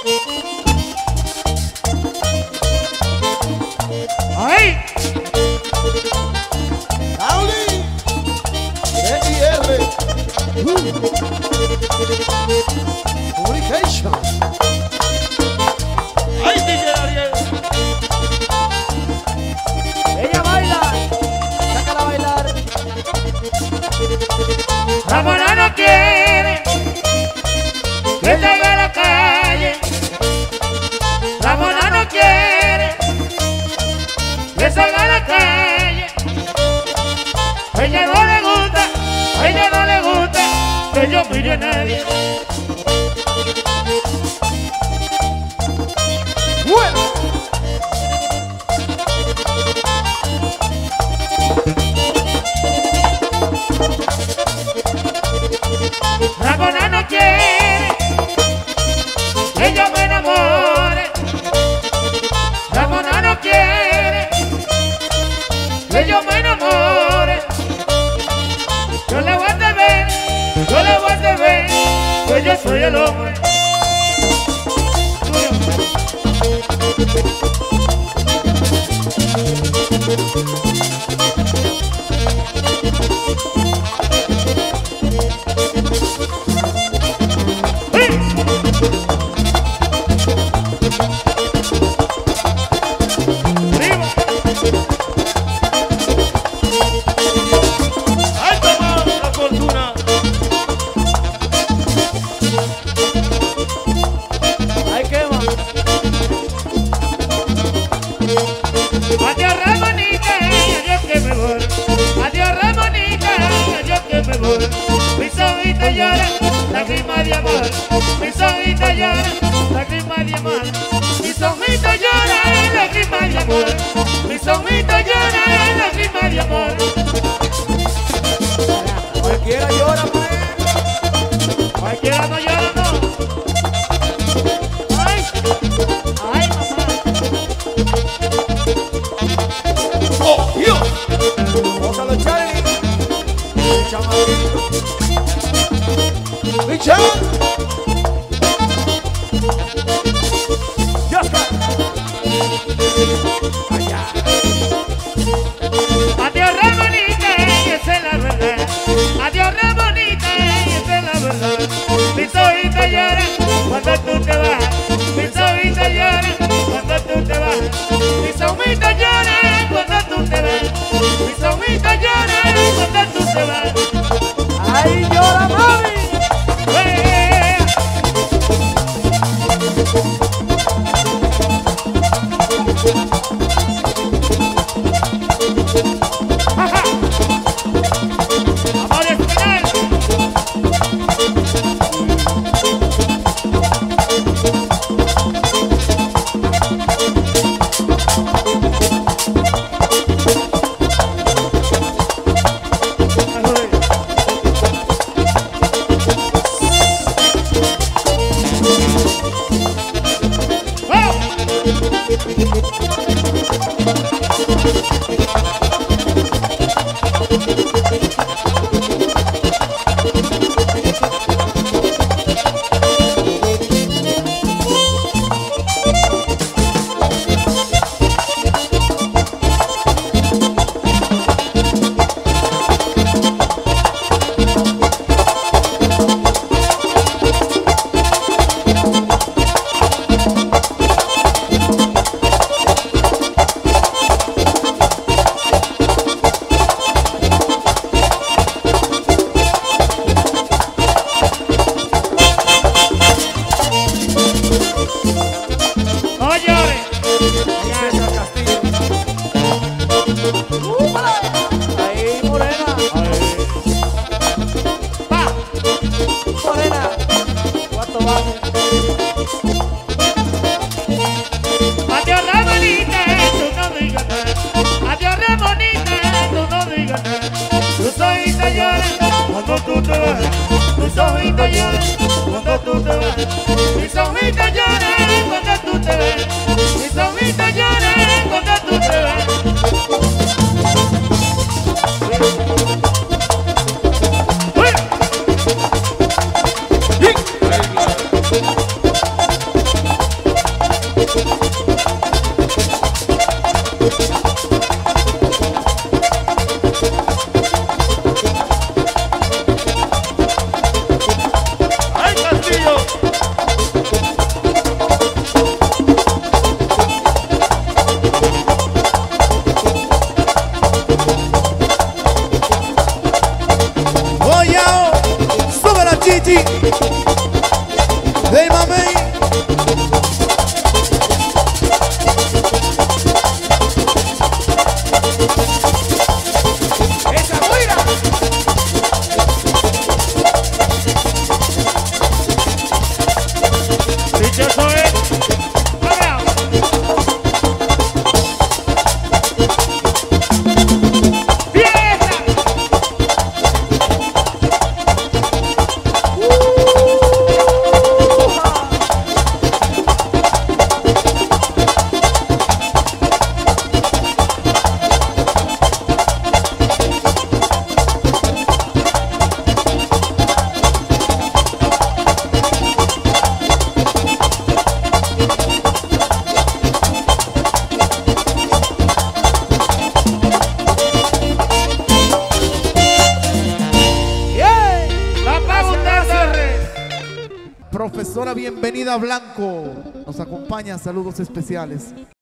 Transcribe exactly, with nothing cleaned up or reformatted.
¡Ay! Audi, E I R, uh. Prodigio. ¡Ay, D J Ariel! Ella baila, sácala a bailar. Ramona no quiere que salga a la calle. Ramona no quiere que salga a la calle. A ella no le gusta, a ella no le gusta que yo mire a nadie. Bueno. Ramona no quiere que yo me enamore. Ramona no quiere que yo me enamore. Yo le voy a deber, yo le voy a deber que yo soy el hombre. Adiós Ramonita, adiós que me voy. Adiós Ramonita, adiós que me voy. Mis ojitos lloran, lágrimas de amor. Mis ojitos lloran, lágrimas de amor. Mis ojitos lloran, lágrimas de amor. Mis ojitos lloran, lágrimas de amor. Cualquiera llora, pues. Cualquiera no llora, no. Ay, ay, mamá. ¡Oh, Dios! ¡Gózalo, Charlie! ¡Mi chamaquito! ¡Mi cham! ¡Ya está! ¡Allá! Adiós Ramonita, esa es la verdad. Adiós Ramonita, esa es la verdad. Mis ojitos lloran cuando tú te vas. Mis ojitos lloran cuando tú te vas. Mis ojitos lloran cuando tú te vas. Mis ojitos lloran cuando tú te vas. ¡Ay, llora, mami! ¡Eh! ¡Ajá! ¡Amor espinal! cuando tú te vas, mis ojitos lloran cuando tú te vas, mis ojitos lloran cuando tú te vas, mis ojitos lloran cuando tú te vas. Hey, mami. ¡Esa güira! Dichoso es. Ahora. ¡Fiesta! Papá Gutiérrez. Profesora Bienvenida Blanco nos acompaña. Saludos especiales.